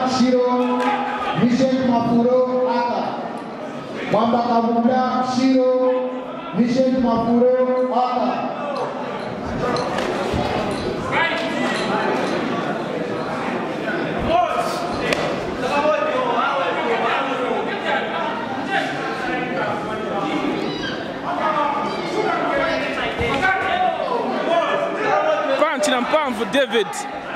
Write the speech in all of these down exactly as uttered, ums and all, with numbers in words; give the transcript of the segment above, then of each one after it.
Shiro Michel Mafuro Aka. Mwamba Kabunda Shiro Michel Mafuro Aka. Punch na mpamvu David.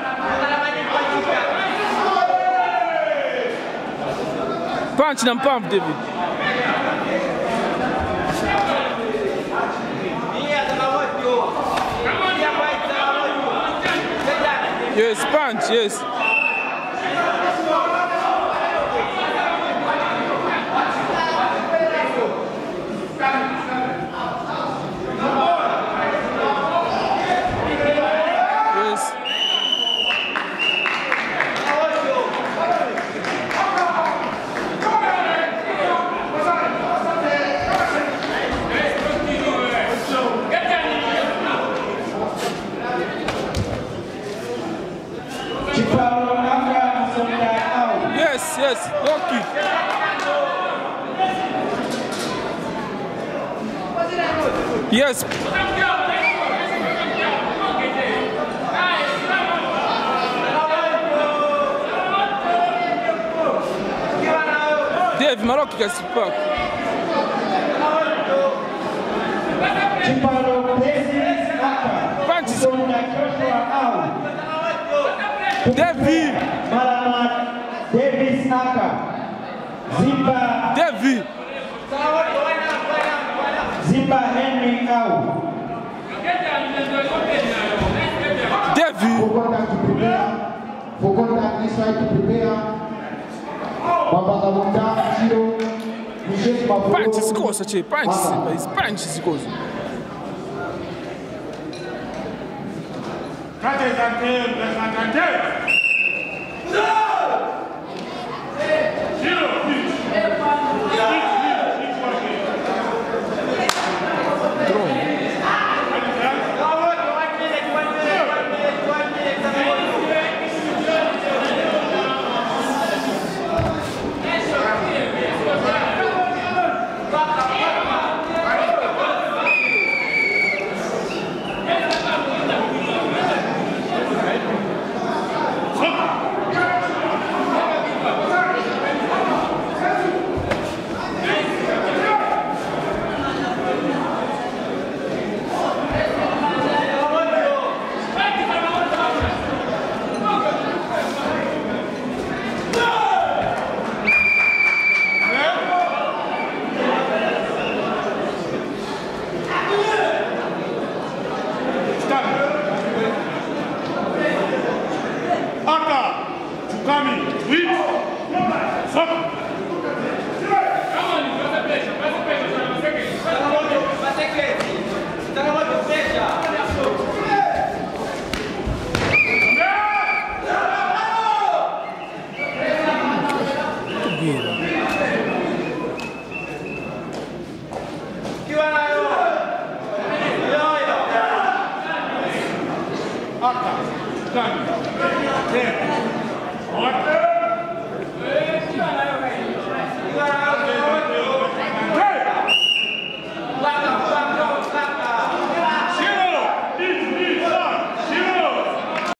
Punch na mpamvu David. Yes, punch, yes. Yes, yes, Loki. Yes. Dave Maroki kasipak. Punch. David. Davis Aka. Zimba. David. Zimba Henry Au. Faut David. contact to prepare. Faut contact this side to prepare. Mwamba Kabunda Shiro Michel Mafuro. Punch scores, actually. Punch. His punch scores. Coming, weak, stop. Aka, coming, ten, one.